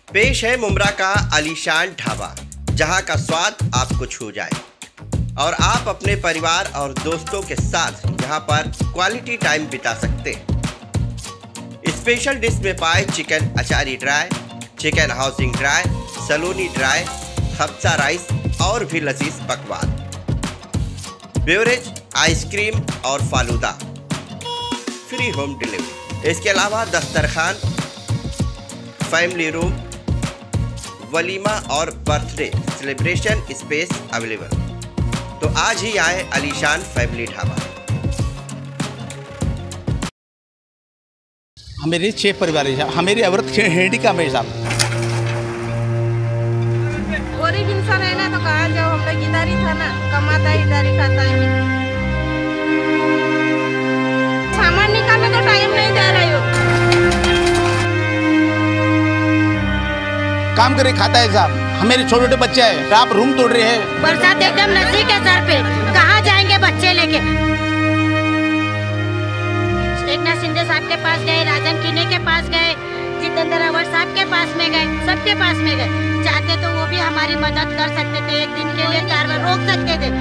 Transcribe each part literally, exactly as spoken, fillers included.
पेश है मुमरा का आलीशान ढाबा, जहां का स्वाद आपको छू जाए और आप अपने परिवार और दोस्तों के साथ यहां पर क्वालिटी टाइम बिता सकते हैं। स्पेशल डिश में पाए chicken achari dry, chicken housing dry, Saloni dry, खप्सा राइस और भी लजीज पकवान, बेवरेज, आइसक्रीम और फालूदा, फ्री होम डिलीवरी। इसके अलावा दस्तरखान, फैमिली रूम, वलीमा और बर्थडे सेलिब्रेशन स्पेस अवेलेबल। तो आज ही आए आलीशान फैमिली ढाबा। हमारे छह परिवार है, हमारी औरत हेडी का मेरे साहब। गरीब इंसान है ना, तो कहाँ जाओ, हम लोग इधर ही था ना, कमाता है इधर ही खाता है। सामान निकालने तो टाइम नहीं दे रही हो। काम करे खाता है साहब, हमारे छोटे छोटे बच्चे हैं, आप रूम तोड़ रहे हैं। बरसात एकदम नजदीक है सर पे, कहाँ जाएंगे बच्चे लेके। एकनाथ शिंदे साहब के पास गए, राजन किने के पास गए, जितेंद्र अवर साहब के पास में गए, सबके पास में गए। चाहते तो वो भी हमारी मदद कर सकते थे, एक दिन के लिए कार्रवाई रोक सकते थे।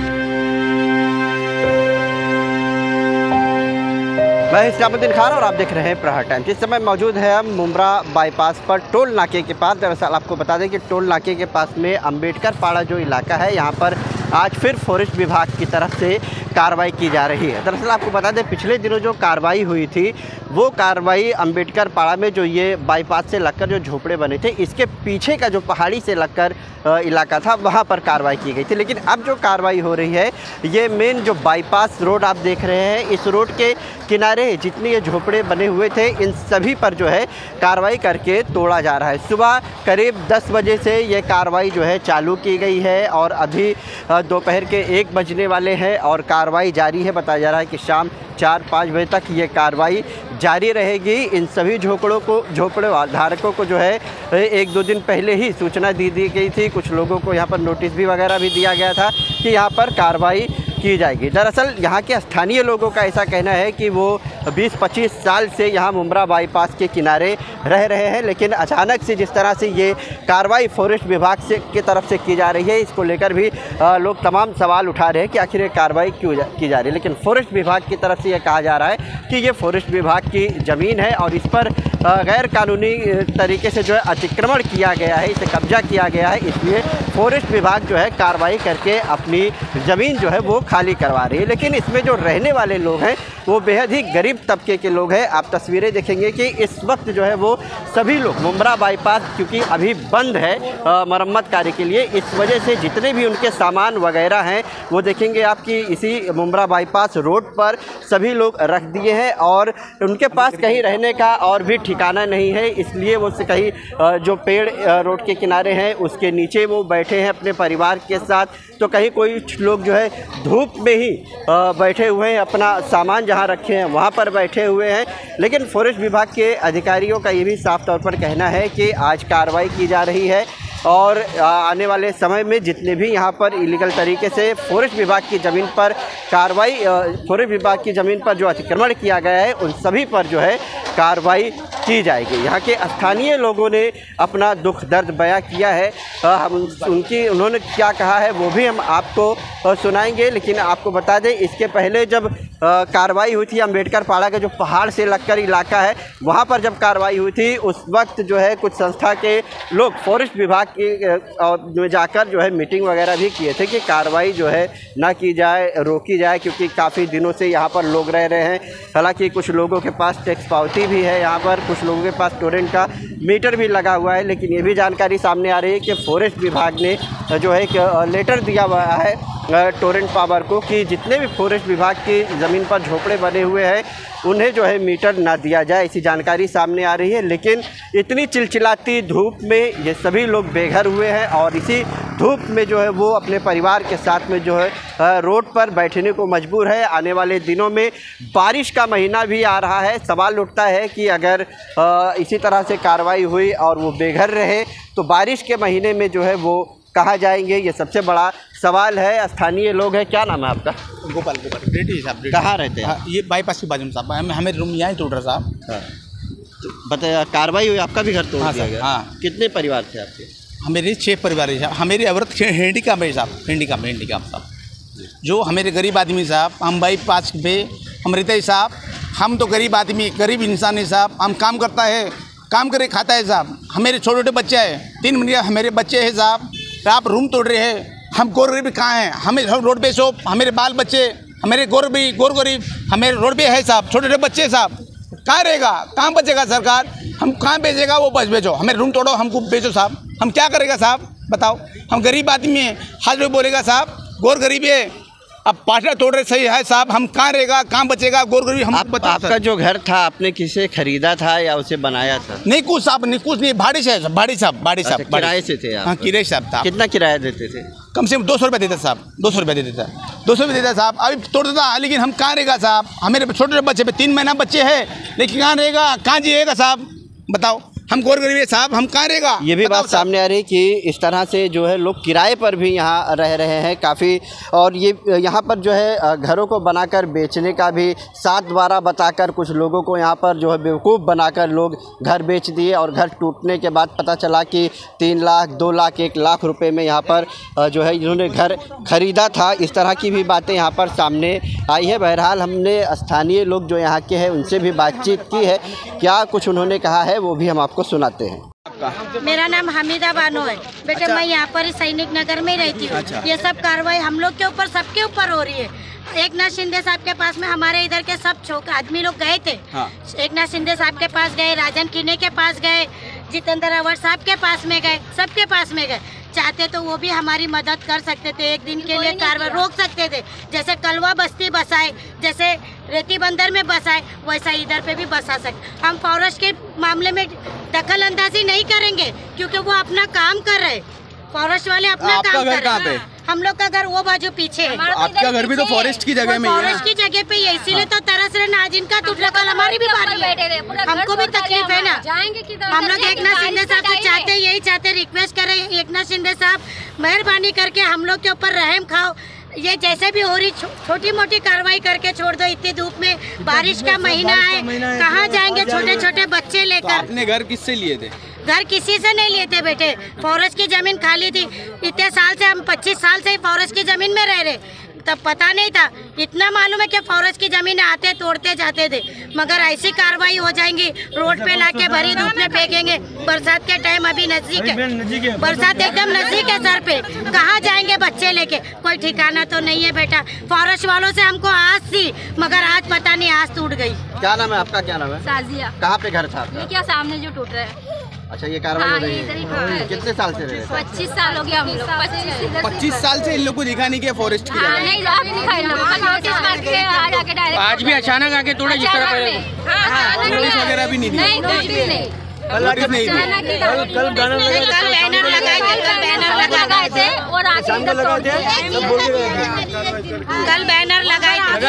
मैं इस्लामुद्दीन खान और आप देख रहे हैं प्रहार टाइम्स। इस समय मौजूद है हम मुमरा बाईपास पर टोल नाके के पास। दरअसल आपको बता दें कि टोल नाके के पास में अंबेडकर पाड़ा जो इलाका है, यहाँ पर आज फिर फॉरेस्ट विभाग की तरफ से कार्रवाई की जा रही है। दरअसल आपको बता दें पिछले दिनों जो कार्रवाई हुई थी वो कार्रवाई अंबेडकर पाड़ा में जो ये बाईपास से लगकर जो झोपड़े बने थे, इसके पीछे का जो पहाड़ी से लगकर इलाका था वहाँ पर कार्रवाई की गई थी। लेकिन अब जो कार्रवाई हो रही है ये मेन जो बाईपास रोड आप देख रहे हैं, इस रोड के किनारे जितने ये झोपड़े बने हुए थे इन सभी पर जो है कार्रवाई करके तोड़ा जा रहा है। सुबह करीब दस बजे से ये कार्रवाई जो है चालू की गई है और अभी दोपहर के एक बजने वाले हैं और कार्रवाई जारी है। बताया जा रहा है कि शाम चार पाँच बजे तक ये कार्रवाई जारी रहेगी। इन सभी झोपड़ों को झोपड़े धारकों को जो है एक दो दिन पहले ही सूचना दी दी गई थी। कुछ लोगों को यहाँ पर नोटिस भी वगैरह भी दिया गया था कि यहाँ पर कार्रवाई की जाएगी। दरअसल यहाँ के स्थानीय लोगों का ऐसा कहना है कि वो बीस पच्चीस साल से यहाँ मुमरा बाईपास के किनारे रह रहे हैं, लेकिन अचानक से जिस तरह से ये कार्रवाई फॉरेस्ट विभाग से की तरफ से की जा रही है, इसको लेकर भी आ, लोग तमाम सवाल उठा रहे हैं कि आखिर ये कार्रवाई क्यों की जा रही है। लेकिन फॉरेस्ट विभाग की तरफ से ये कहा जा रहा है कि ये फॉरेस्ट विभाग की ज़मीन है और इस पर गैर कानूनी तरीके से जो है अतिक्रमण किया गया है, इसे कब्जा किया गया है, इसलिए फॉरेस्ट विभाग जो है कार्रवाई करके अपनी ज़मीन जो है वो खाली करवा रही है। लेकिन इसमें जो रहने वाले लोग हैं वो बेहद ही गरीब तबके के लोग हैं। आप तस्वीरें देखेंगे कि इस वक्त जो है वो सभी लोग मुमरा बाईपास क्योंकि अभी बंद है आ, मरम्मत कार्य के लिए, इस वजह से जितने भी उनके सामान वगैरह हैं वो देखेंगे आपकी इसी मुमरा बाईपास रोड पर सभी लोग रख दिए हैं और उनके पास कहीं रहने का और भी ठिकाना नहीं है। इसलिए वो कहीं जो पेड़ रोड के किनारे हैं उसके नीचे वो बैठे हैं अपने परिवार के साथ, तो कहीं कोई लोग जो है धूप में ही बैठे हुए हैं, अपना सामान जहां रखे हैं वहां पर बैठे हुए हैं। लेकिन फॉरेस्ट विभाग के अधिकारियों का ये भी साफ तौर पर कहना है कि आज कार्रवाई की जा रही है और आने वाले समय में जितने भी यहाँ पर इलीगल तरीके से फॉरेस्ट विभाग की ज़मीन पर कार्रवाई फॉरेस्ट विभाग की ज़मीन पर जो अतिक्रमण किया गया है उन सभी पर जो है कार्रवाई की जाएगी। यहाँ के स्थानीय लोगों ने अपना दुख दर्द बयां किया है, हम उनकी उन्होंने क्या कहा है वो भी हम आपको सुनाएंगे। लेकिन आपको बता दें इसके पहले जब कार्रवाई हुई थी अंबेडकर पाड़ा के जो पहाड़ से लगकर इलाका है वहाँ पर जब कार्रवाई हुई थी उस वक्त जो है कुछ संस्था के लोग फॉरेस्ट विभाग में जाकर जो है मीटिंग वगैरह भी किए थे कि कार्रवाई जो है ना की जाए, रोकी जाए, क्योंकि काफ़ी दिनों से यहाँ पर लोग रह रहे हैं। हालांकि कुछ लोगों के पास टैक्स पावती भी है, यहाँ पर कुछ लोगों के पास टोरेंट का मीटर भी लगा हुआ है। लेकिन ये भी जानकारी सामने आ रही है कि फॉरेस्ट विभाग ने जो है एक लेटर दिया हुआ है टोरेंट पावर को कि जितने भी फॉरेस्ट विभाग की ज़मीन पर झोपड़े बने हुए हैं उन्हें जो है मीटर ना दिया जाए, ऐसी जानकारी सामने आ रही है। लेकिन इतनी चिलचिलाती धूप में ये सभी लोग बेघर हुए हैं और इसी धूप में जो है वो अपने परिवार के साथ में जो है रोड पर बैठने को मजबूर है। आने वाले दिनों में बारिश का महीना भी आ रहा है, सवाल उठता है कि अगर इसी तरह से कार्रवाई हुई और वो बेघर रहे तो बारिश के महीने में जो है वो कहाँ जाएंगे, ये सबसे बड़ा सवाल है। स्थानीय लोग हैं, क्या नाम है आपका? गोपाल गोपाल रेड्डी साहब। कहाँ रहते हैं? ये बाईपास के बाजू में साहब, हमें रूम यहाँ ही टूट रहा साहब। हाँ। बताया कार्रवाई हुई, आपका भी घर तोड़ हाँ दिया सर, गया। हाँ। कितने परिवार थे आपके? हमारे छः परिवार है साहब। हमारी औरत हिंडी का है साहब, हिंडी का हिंडी का साहब। जो हमारे गरीब आदमी साहब, हम भाई पास पे हम रहते हैं साहब। हम तो गरीब आदमी, गरीब इंसान है साहब। हम काम करता है, काम करे खाता है साहब। हमारे छोटे छोटे बच्चे हैं, तीन महीने हमारे बच्चे हैं साहब। आप रूम तोड़ रहे हैं, हम गोर गरीब कहाँ हैं? हमें रोड पे सो हमारे बाल बच्चे, हमारे गोर भी गोर गरीब हमारे रोड पे है साहब। छोटे छोटे बच्चे साहब, कहाँ रहेगा? कहाँ बचेगा सरकार? हम कहाँ बेचेगा? वो बस बेचो, हमें रूम तोड़ो, हमको बेचो साहब। हम क्या करेगा साहब बताओ? हम गरीब आदमी हैं, हाथ में बोलेगा साहब, गोर गरीब है। अब पाटला तोड़ रहे सही है साहब, हम कहाँ रहेगा? कहाँ बचेगा? गोर गरीब हम आप, बताओ आपका सर। जो घर था आपने किसे खरीदा था या उसे बनाया था? नहीं कुछ साहब, नहीं कुछ नहीं, भाड़ी से है साहब, भाड़ी साहब, भाड़ी अच्छा, साहब, किराए से थे आप? हाँ किराए साहब था। कितना किराया देते थे? कम से कम दो सौ रुपये देता साहब, दो सौ रुपये दे देता दो सौ रुपये देता साहब। अभी तोड़ देता, लेकिन हम कहाँ रहेगा साहब? हमारे छोटे छोटे बच्चे पे तीन महीना बच्चे हैं, लेकिन कहाँ रहेगा? कहाँ जिएगा साहब बताओ? हम गोर गरीब है साहब, हम कहाँ रहेगा? ये भी बताओ बात साहब। सामने आ रही कि इस तरह से जो है लोग किराए पर भी यहाँ रह रहे हैं काफ़ी, और ये यहाँ पर जो है घरों को बनाकर बेचने का भी सात द्वारा बताकर कुछ लोगों को यहाँ पर जो है बेवकूफ़ बनाकर लोग घर बेच दिए, और घर टूटने के बाद पता चला कि तीन लाख दो लाख एक लाख रुपए में यहाँ पर जो है इन्होंने घर खरीदा था। इस तरह की भी बातें यहाँ पर सामने आई है। बहरहाल हमने स्थानीय लोग जो यहाँ के हैं उनसे भी बातचीत की है, क्या कुछ उन्होंने कहा है वो भी हम आपको सुनाते हैं। मेरा नाम हमीदा बानो है बेटे। अच्छा। मैं यहाँ पर ही सैनिक नगर में रहती हूँ। अच्छा। ये सब कार्रवाई हम लोग के ऊपर, सबके ऊपर हो रही है। एक नाथ शिंदे साहब के पास में हमारे इधर के सब छोक आदमी लोग गए थे। हाँ। एक नाथ शिंदे साहब के पास गए, राजन किने के पास गए, जितेंद्र अवर साहब के पास में गए, सबके पास में गए। चाहते तो वो भी हमारी मदद कर सकते थे, एक दिन के लिए कार्रवाई रोक सकते थे। जैसे कलवा बस्ती बसाए, जैसे रेती बंदर में बसाए, वैसा इधर पे भी बसा सकते। हम फॉरेस्ट के मामले में दखल अंदाजी नहीं करेंगे, क्योंकि वो अपना काम कर रहे, फॉरेस्ट वाले अपना आपका काम घर कर कहाँ रहे। पे? हम लोग का घर वो बाजू पीछे है। आपका घर भी तो फॉरेस्ट की जगह में ही है फॉरेस्ट की जगह पे ही है, इसीलिए तो तरस रहे ना। आज इनका टूट लगा, हमारी भी बारी है, हमको भी तकलीफ है ना। हम लोग एक नाथ शिंदे साहब से चाहते, यही चाहते, रिक्वेस्ट कर रहे हैं एक नाथ शिंदे साहब, मेहरबानी करके हम लोग के ऊपर रहम खाओ। ये जैसे भी हो रही छो, छोटी मोटी कार्रवाई करके छोड़ दो। इतनी धूप में, बारिश का महीना है, कहाँ जाएंगे छोटे छोटे बच्चे लेकर? आपने घर किससे लिए थे? घर किसी से नहीं लिए थे बेटे, फॉरेस्ट की जमीन खाली थी। इतने साल से हम पच्चीस साल से ही फॉरेस्ट की जमीन में रह रहे, तब पता नहीं था। इतना मालूम है कि फॉरेस्ट की जमीन आते तोड़ते जाते थे, मगर ऐसी कार्रवाई हो जाएंगी, रोड पे लाके भरी धूप में फेंकेंगे। बरसात के टाइम अभी नजदीक है, बरसात एकदम नजदीक है सर पे, कहाँ जाएंगे बच्चे लेके? कोई ठिकाना तो नहीं है बेटा। फॉरेस्ट वालों से हमको आस थी, मगर आज पता नहीं आस टूट गई। क्या नाम है आपका? क्या नाम है? साजिया। कहाँ पे घर था आपका? ये क्या सामने जो टूट रहा है? अच्छा, ये कार्रवाई हो हाँ, रही ये इधर ही है। है। कितने साल से रह रहे हैं? पच्चीस साल हो गया हम लोग। पच्चीस पच्चीस साल से इन लोग को दिखा नहीं किया फॉरेस्ट की हाँ जगह। नहीं आप दिखाई लो, नोटिस मार के आज आके डायरेक्ट। आज भी अचानक आके तोड़े जिस तरह पहले नोटिस वगैरह भी नहीं दी। नहीं कुछ भी नहीं। नोटिस नहीं दी। कल कल बैनर लगाए थे, कल बैनर लगाए थे और आके इधर तोड़ दिए। कल बैनर लगाए थे,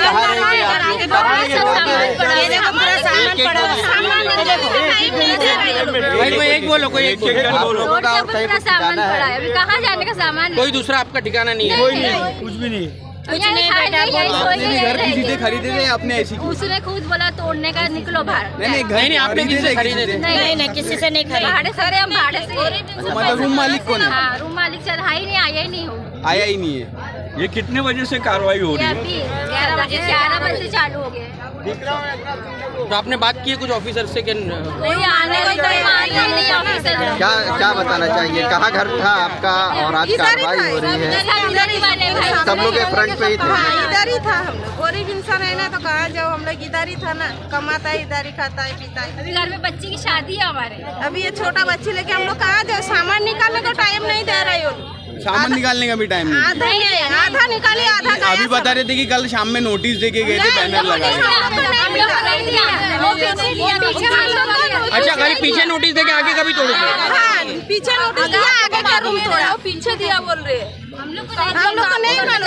ये देखो पूरा सामान पड़ा हुआ, सामान भाई कोई एक बोलो, कोई एक बोलो। रोड के ऊपर पूरा सामान पड़ा है, अभी कहाँ जाने का सामान? कोई दूसरा आपका ठिकाना नहीं है? कुछ भी नहीं। कुछ नहीं बेटा, घर किसी से खरीदे थे आपने ऐसी? उसने खुद बोला तोड़ने का, निकलो बाहर। नहीं नहीं, घर नहीं नहीं, आपने किसी से खरीदे थे? नहीं नहीं, किसी से नहीं खरीदा। भाड़े से हम भाड़े से। मतलब रूम मालिक कौन है? हाँ रूम मालिक चल आया ही नहीं, आया ही नहीं हो। आया ही नहीं है। ये कितने बजे से कार्रवाई हो ये रही है? अभी ग्यारह बजे ग्यारह बजे से चालू हो गया। तो आपने बात की है कुछ ऑफिसर से कि कोई आने को तो मानता नहीं ऑफिसर। क्या क्या बताना चाहिए? कहाँ घर था आपका और आज कार्रवाई हो रही है? सब लोग फ्रंट पे ही थे। हाँ इधर ही था। हम लोग गरीब इंसान है ना, तो कहाँ जाओ? हम लोग इधर ही था ना, कमाता है इधर ही, खाता है पीता है। अभी घर में बच्ची की शादी है हमारे। अभी ये छोटा बच्ची लेके हम लोग कहाँ जाओ? सामान निकालने को टाइम नहीं दे रहे हो। सामान निकालने का भी टाइम नहीं। आधा ही आधा निकाले, आधा गया अभी सब। बता रहे थे कि कल शाम में नोटिस देके गए थे, बैनर लगा के। अच्छा खाली पीछे नोटिस देके आगे कभी तोड़ दिया? हाँ, पीछे नोटिस दिया, आगे का रूम तोड़ा। पीछे दिया बोल रहे हैं। हम लोग को नहीं मालूम।